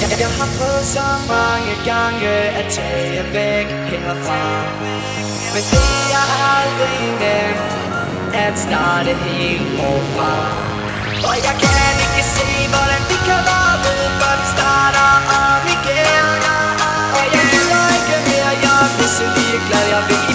Jeg har prøvet så mange gange at tage væk herfra, men det er aldrig nemt at starte helt forfra. Og jeg kan ikke se, hvordan vi kan være ved, før vi starter om igen. Og jeg gider ikke mere, jeg er pisse ligeglad, jeg vil